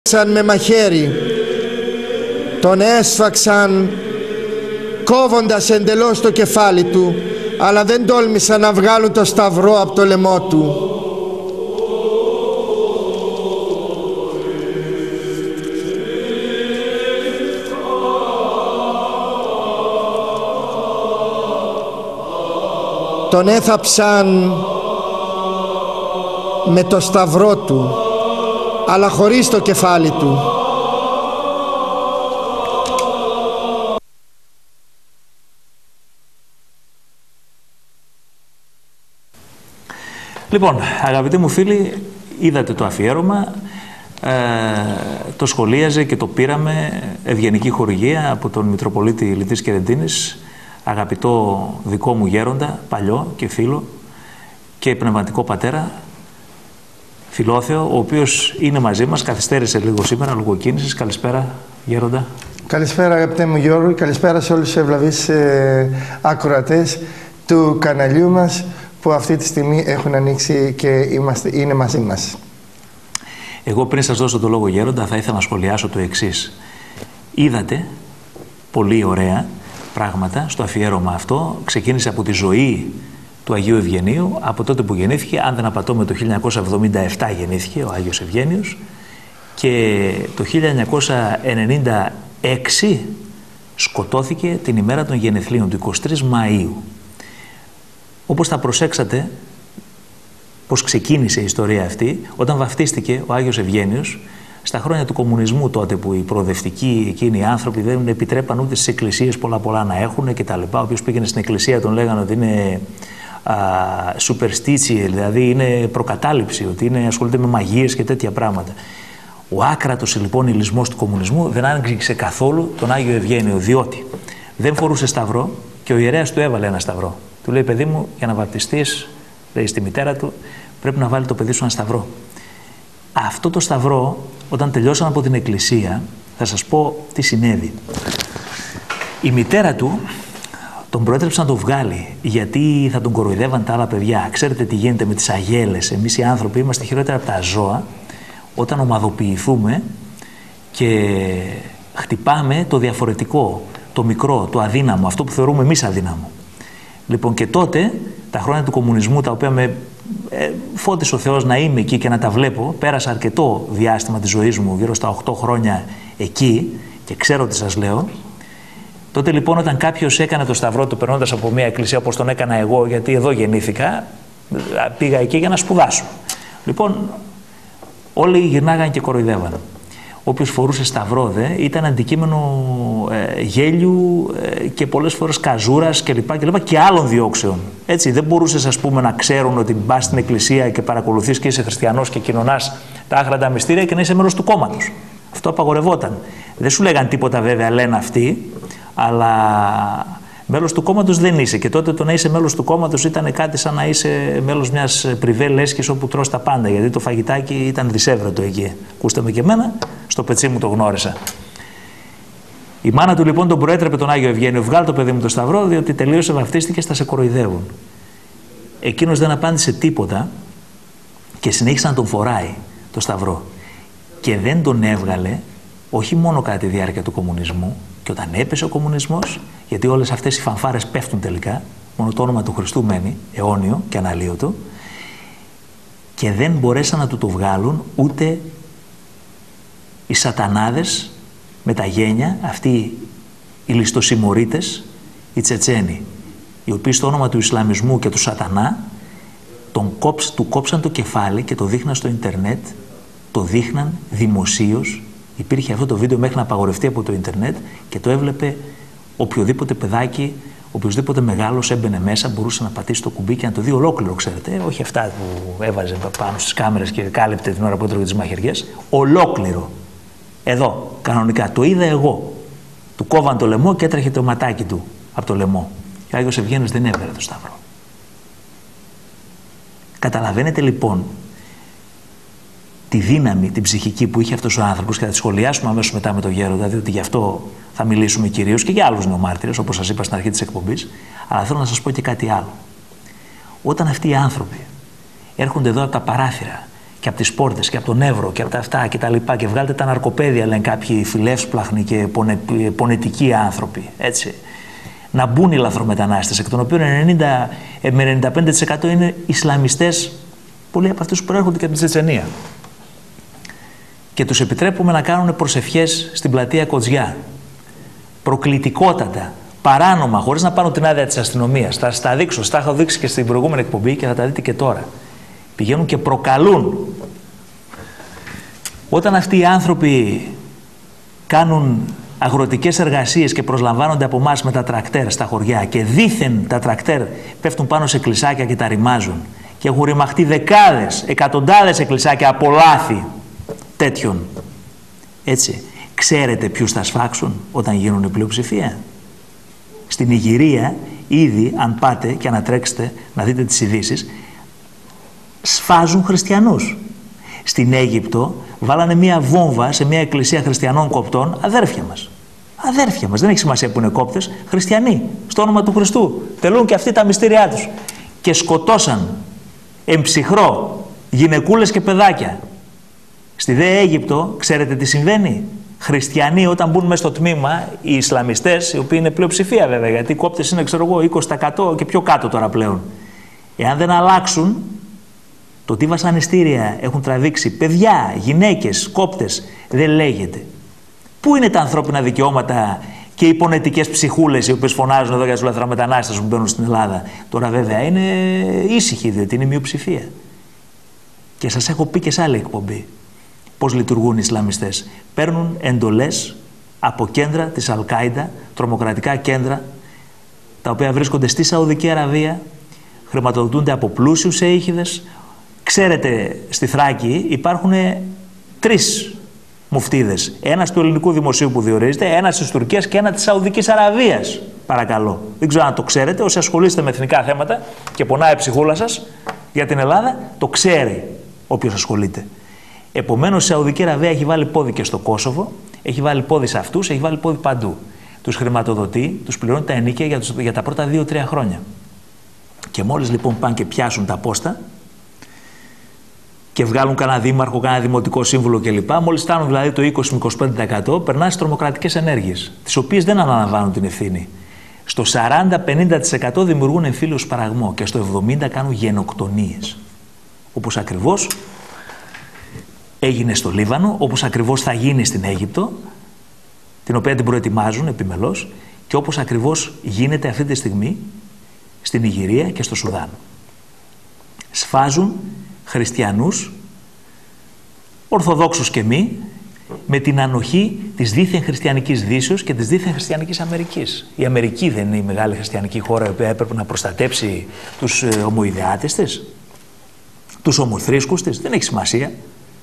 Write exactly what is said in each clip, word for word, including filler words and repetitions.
Σαν με μαχαίρι, τον έσφαξαν κόβοντας εντελώς το κεφάλι του, αλλά δεν τόλμησαν να βγάλουν το σταυρό από το λαιμό του. Τον έθαψαν με το σταυρό του, αλλά χωρίς το κεφάλι του. Λοιπόν, αγαπητοί μου φίλοι, είδατε το αφιέρωμα, ε, το σχολίαζε και το πήραμε ευγενική χορηγία από τον Μητροπολίτη Λιτής Κερεντίνης, αγαπητό δικό μου γέροντα, παλιό και φίλο και πνευματικό πατέρα, Φιλόθεο, ο οποίος είναι μαζί μας, καθυστέρησε λίγο σήμερα, λόγω κίνησης. Καλησπέρα, γέροντα. Καλησπέρα, αγαπητέ μου Γιώργο, καλησπέρα σε όλους τους ευλαβείς ε, ακροατές του καναλιού μας που αυτή τη στιγμή έχουν ανοίξει και είμαστε, είναι μαζί μας. Εγώ πριν σας δώσω το λόγο, γέροντα, θα ήθελα να σχολιάσω το εξής. Είδατε πολύ ωραία πράγματα στο αφιέρωμα αυτό. Ξεκίνησε από τη ζωή του Αγίου Ευγενίου, από τότε που γεννήθηκε, αν δεν απατώμε το χίλια εννιακόσια εβδομήντα επτά γεννήθηκε ο Άγιος Ευγένιος και το χίλια εννιακόσια ενενήντα έξι σκοτώθηκε την ημέρα των γενεθλίων του, εικοστή τρίτη Μαΐου. Όπως θα προσέξατε πως ξεκίνησε η ιστορία αυτή, όταν βαφτίστηκε ο Άγιος Ευγένιος στα χρόνια του κομμουνισμού, τότε που οι προοδευτικοί εκείνοι οι άνθρωποι δεν επιτρέπαν ούτε στις εκκλησίες πολλά πολλά να έχουν και τα λοιπά. Ο οποίος πήγαινε στην εκκλησία τον λέγανε ότι είναι superstitie, δηλαδή είναι προκατάληψη, ότι είναι, ασχολείται με μαγείες και τέτοια πράγματα. Ο άκρατος λοιπόν ηλισμός του κομμουνισμού δεν άγγιξε καθόλου τον Άγιο Ευγένιο, διότι δεν φορούσε σταυρό και ο ιερέας του έβαλε ένα σταυρό. Του λέει, παιδί μου, για να βαπτιστείς, λέει στη μητέρα του, πρέπει να βάλει το παιδί σου ένα σταυρό. Αυτό το σταυρό, όταν τελειώσαν από την εκκλησία, θα σας πω τι συνέβη. Η μητέρα του τον προέτρεψε να το βγάλει, γιατί θα τον κοροϊδεύαν τα άλλα παιδιά. Ξέρετε τι γίνεται με τις αγέλες. Εμείς οι άνθρωποι είμαστε χειρότερα από τα ζώα όταν ομαδοποιηθούμε και χτυπάμε το διαφορετικό, το μικρό, το αδύναμο, αυτό που θεωρούμε εμείς αδύναμο. Λοιπόν, και τότε, τα χρόνια του κομμουνισμού, τα οποία με ε, φώτισε ο Θεός να είμαι εκεί και να τα βλέπω, πέρασα αρκετό διάστημα της ζωής μου, γύρω στα οκτώ χρόνια εκεί, και ξέρω τι σας λέω. Τότε λοιπόν, όταν κάποιος έκανε το σταυρό του περνώντας από μια εκκλησία όπως τον έκανα εγώ, γιατί εδώ γεννήθηκα, πήγα εκεί για να σπουδάσω. Λοιπόν, όλοι γυρνάγαν και κοροϊδεύαν. Όποιος φορούσε σταυρό δε ήταν αντικείμενο ε, γέλιου ε, και πολλές φορές καζούρας και λοιπά και λοιπά και άλλων διώξεων. Έτσι, δεν μπορούσες, ας πούμε, να ξέρουν ότι πας στην εκκλησία και παρακολουθείς και είσαι χριστιανός και κοινωνάς τα άγραφα μυστήρια και να είσαι μέλος του κόμματος. Αυτό απαγορευόταν. Δεν σου λέγαν τίποτα, βέβαια, λένε αυτοί, αλλά μέλος του κόμματος δεν είσαι. Και τότε το να είσαι μέλος του κόμματος ήταν κάτι σαν να είσαι μέλος μιας πριβέ λέσχης όπου τρως τα πάντα. Γιατί το φαγητάκι ήταν δισεύρετο εκεί. Ακούστε με και εμένα, στο πετσί μου το γνώρισα. Η μάνα του λοιπόν τον προέτρεπε τον Άγιο Ευγένιο, βγάλει το παιδί μου το σταυρό, διότι τελείωσε, βαφτίστηκε, θα σε κοροϊδεύουν. Εκείνος δεν απάντησε τίποτα και συνέχισε να τον φοράει το σταυρό. Και δεν τον έβγαλε, όχι μόνο κατά τη διάρκεια του κομμουνισμού, και όταν έπεσε ο κομμουνισμός, γιατί όλες αυτές οι φανφάρες πέφτουν τελικά, μόνο το όνομα του Χριστού μένει, αιώνιο και αναλύωτο, και δεν μπορέσαν να του το βγάλουν ούτε οι σατανάδες με τα γένια, αυτοί οι ληστοσημωρίτες, οι Τσετσένοι, οι οποίοι στο όνομα του Ισλαμισμού και του σατανά τον κόψ, του κόψαν το κεφάλι και το δείχναν στο ίντερνετ, το δείχναν δημοσίως. Υπήρχε αυτό το βίντεο μέχρι να απαγορευτεί από το ίντερνετ και το έβλεπε οποιοδήποτε παιδάκι, οποιοδήποτε μεγάλος έμπαινε μέσα, μπορούσε να πατήσει το κουμπί και να το δει ολόκληρο, ξέρετε. Όχι αυτά που έβαζε πάνω στις κάμερες και κάλυπτε την ώρα που έτρωγε τις μαχαιριές. Ολόκληρο. Εδώ, κανονικά. Το είδα εγώ. Του κόβαν το λαιμό και έτρεχε το ματάκι του από το λαιμό. Και ο Άγιος Ευγένιος δεν έβγαλε το σταυρό. Καταλαβαίνετε λοιπόν τη δύναμη, την ψυχική που είχε αυτός ο άνθρωπος, και θα τη σχολιάσουμε αμέσως μετά με τον γέροντα, διότι γι' αυτό θα μιλήσουμε κυρίως και για άλλους νεομάρτυρες, όπως σας είπα στην αρχή της εκπομπής. Αλλά θέλω να σας πω και κάτι άλλο. Όταν αυτοί οι άνθρωποι έρχονται εδώ από τα παράθυρα και από τις πόρτες και από τον Εύρο και από τα αυτά και τα λοιπά και βγάλτε τα ναρκοπαίδια, λένε κάποιοι φιλεύσπλαχνοι και πονε, πονετικοί άνθρωποι, έτσι. Να μπουν οι λαθρομετανάστες, εκ των οποίων ενενήντα με ενενήντα πέντε τοις εκατό είναι Ισλαμιστές, πολλοί από αυτούς που προέρχονται και από τη Τσετσενία. Και τους επιτρέπουμε να κάνουν προσευχές στην πλατεία Κοτζιά. Προκλητικότατα, παράνομα, χωρίς να πάρουν την άδεια της αστυνομίας. Θα στα δείξω, στα έχω δείξει και στην προηγούμενη εκπομπή και θα τα δείτε και τώρα. Πηγαίνουν και προκαλούν. Όταν αυτοί οι άνθρωποι κάνουν αγροτικές εργασίες και προσλαμβάνονται από εμάς με τα τρακτέρ στα χωριά και δήθεν τα τρακτέρ πέφτουν πάνω σε κλεισάκια και τα ρημάζουν και έχουν ρημαχτεί δεκάδες, εκατοντάδες εκκλησάκια από λάθη τέτοιων. Έτσι, ξέρετε ποιους θα σφάξουν όταν γίνουν πλειοψηφία? Στην Ιγυρία ήδη, αν πάτε και ανατρέξετε να δείτε τις ειδήσεις, σφάζουν χριστιανούς. Στην Αίγυπτο βάλανε μία βόμβα σε μία εκκλησία χριστιανών κοπτών, αδέρφια μας. Αδέρφια μας, δεν έχει σημασία που είναι κόπτες, χριστιανοί, στο όνομα του Χριστού. Τελούν και αυτοί τα μυστήριά τους. Και σκοτώσαν εμψυχρό γυναικούλες και παιδάκια. Στη δε Αίγυπτο, ξέρετε τι συμβαίνει? Χριστιανοί όταν μπουν μέσα στο τμήμα, οι Ισλαμιστές, οι οποίοι είναι πλειοψηφία βέβαια, γιατί οι κόπτες είναι, ξέρω εγώ, είκοσι τοις εκατό και πιο κάτω τώρα πλέον. Εάν δεν αλλάξουν, το τι βασανιστήρια έχουν τραβήξει παιδιά, γυναίκες, κόπτες, δεν λέγεται. Πού είναι τα ανθρώπινα δικαιώματα και οι πονετικές ψυχούλες οι οποίες φωνάζουν εδώ για τους λαθρομετανάστες που μπαίνουν στην Ελλάδα? Τώρα βέβαια είναι ήσυχοι, διότι είναι μειοψηφία. Και σας έχω πει και σε άλλη εκπομπή πώς λειτουργούν οι Ισλαμιστές. Παίρνουν εντολές από κέντρα της Αλ-Κάιντα, τρομοκρατικά κέντρα, τα οποία βρίσκονται στη Σαουδική Αραβία, χρηματοδοτούνται από πλούσιους σεΐχηδες. Ξέρετε, στη Θράκη υπάρχουν τρεις μουφτίδες. Ένας του ελληνικού δημοσίου που διορίζεται, ένας της Τουρκίας και ένα της Σαουδικής Αραβίας. Παρακαλώ. Δεν ξέρω αν το ξέρετε. Όσοι ασχολείστε με εθνικά θέματα και πονάει η ψυχούλα σας για την Ελλάδα, το ξέρει όποιος ασχολείται. Επομένως, η Σαουδική Αραβία έχει βάλει πόδι και στο Κόσοβο, έχει βάλει πόδι σε αυτούς, έχει βάλει πόδι παντού. Τους χρηματοδοτεί, τους πληρώνει τα ενίκια για, τους, για τα πρώτα δύο τρία χρόνια. Και μόλις λοιπόν πάνε και πιάσουν τα πόστα και βγάλουν κανένα δήμαρχο, κανένα δημοτικό σύμβουλο κλπ. Μόλις φτάνουν δηλαδή το είκοσι με είκοσι πέντε τοις εκατό, περνάνε στις τρομοκρατικές ενέργειες, τις οποίες δεν αναλαμβάνουν την ευθύνη. Στο σαράντα με πενήντα τοις εκατό δημιουργούν εμφύλιο σπαραγμό και στο εβδομήντα τοις εκατό κάνουν γενοκτονίες. Όπως ακριβώς έγινε στο Λίβανο, όπως ακριβώς θα γίνει στην Αίγυπτο, την οποία την προετοιμάζουν επιμελώς, και όπως ακριβώς γίνεται αυτή τη στιγμή στην Ιγυρία και στο Σουδάν. Σφάζουν χριστιανούς, ορθοδόξους και μη, με την ανοχή της δίθεν χριστιανικής Δύσεως και της δίθεν χριστιανικής Αμερικής. Η Αμερική δεν είναι η μεγάλη χριστιανική χώρα η οποία έπρεπε να προστατέψει τους ε, ομοειδεάτες της, τους ομοθρήσκους της? Δεν έχει σημασία.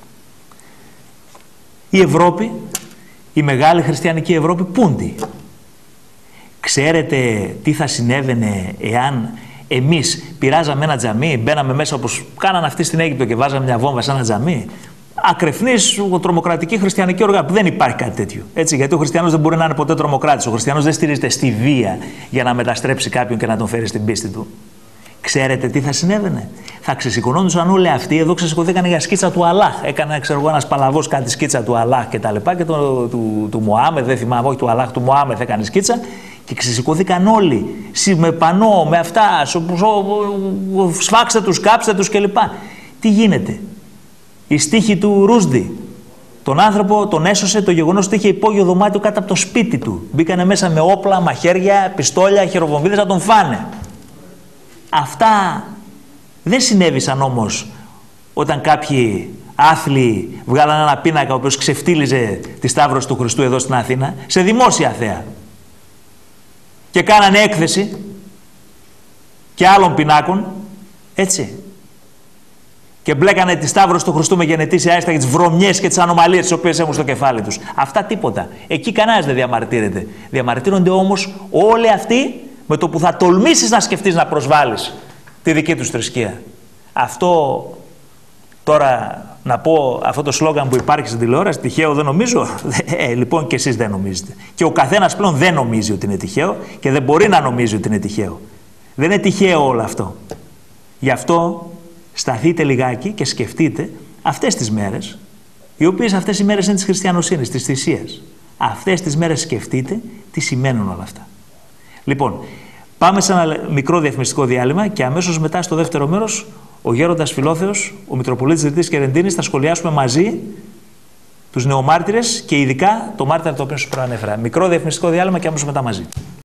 Η Ευρώπη, η μεγάλη χριστιανική Ευρώπη, πούντι. Ξέρετε τι θα συνέβαινε εάν εμείς πειράζαμε ένα τζαμί, μπαίναμε μέσα όπως κάνανε αυτοί στην Αίγυπτο και βάζαμε μια βόμβα σε ένα τζαμί? Ακρεφνής τρομοκρατική χριστιανική οργάνωση. Δεν υπάρχει κάτι τέτοιο. Έτσι, γιατί ο χριστιανός δεν μπορεί να είναι ποτέ τρομοκράτης. Ο χριστιανός δεν στηρίζεται στη βία για να μεταστρέψει κάποιον και να τον φέρει στην πίστη του. Ξέρετε τι θα συνέβαινε? Θα ξεσηκωνόντουσαν όλοι αυτοί. Εδώ ξεσηκωθήκαν για σκίτσα του Αλλάχ. Έκανε, ξέρω εγώ, ένας παλαβός κάτι σκίτσα του Αλλάχ και τα λοιπά. Και το, του, του Μωάμεθ, δεν θυμάμαι, όχι του Αλλάχ, του Μωάμεθ έκανε σκίτσα. Και ξεσηκωθήκαν όλοι. Με πανό, με αυτά. Σφάξτε τους, κάψτε τους κλπ. Τι γίνεται? Η στίχη του Ρούσντι. Τον άνθρωπο τον έσωσε το γεγονός ότι είχε υπόγειο δωμάτιο κάτω από το σπίτι του. Μπήκανε μέσα με όπλα, μαχαίρια, πιστόλια, χειροβομβίδες να τον φάνε. Αυτά δεν συνέβησαν όμως όταν κάποιοι άθλοι βγάλαν ένα πίνακα ο οποίος ξεφτύλιζε τη Σταύρωση του Χριστού εδώ στην Αθήνα, σε δημόσια θέα, και κάνανε έκθεση και άλλων πινάκων, έτσι, και μπλέκανε τη Σταύρωση του Χριστού με γενετήσια αίσθητα για τις βρωμιές και τις ανομαλίες τις οποίες έχουν στο κεφάλι τους. Αυτά τίποτα. Εκεί κανένας δεν διαμαρτύρεται. Διαμαρτύρονται όμως όλοι αυτοί με το που θα τολμήσεις να σκεφτείς να προσβάλλεις τη δική τους θρησκεία. Αυτό τώρα να πω, αυτό το σλόγγαν που υπάρχει στην τηλεόραση, τυχαίο δεν νομίζω. Ε, λοιπόν και εσείς δεν νομίζετε. Και ο καθένας πλέον δεν νομίζει ότι είναι τυχαίο και δεν μπορεί να νομίζει ότι είναι τυχαίο. Δεν είναι τυχαίο όλο αυτό. Γι' αυτό σταθείτε λιγάκι και σκεφτείτε αυτές τις μέρες, οι οποίες αυτές οι μέρες είναι της χριστιανοσύνης, της θυσίας, αυτές τις μέρες σκεφτείτε τι σημαίνουν όλα αυτά. Λοιπόν, πάμε σε ένα μικρό διαφημιστικό διάλειμμα και αμέσως μετά στο δεύτερο μέρος ο Γέροντας Φιλόθεος, ο Μητροπολίτης Δυτικής Κερεντίνης, θα σχολιάσουμε μαζί τους νεομάρτυρες και ειδικά το μάρτυρα το οποίο σας προανέφερα. Μικρό διαφημιστικό διάλειμμα και αμέσως μετά μαζί.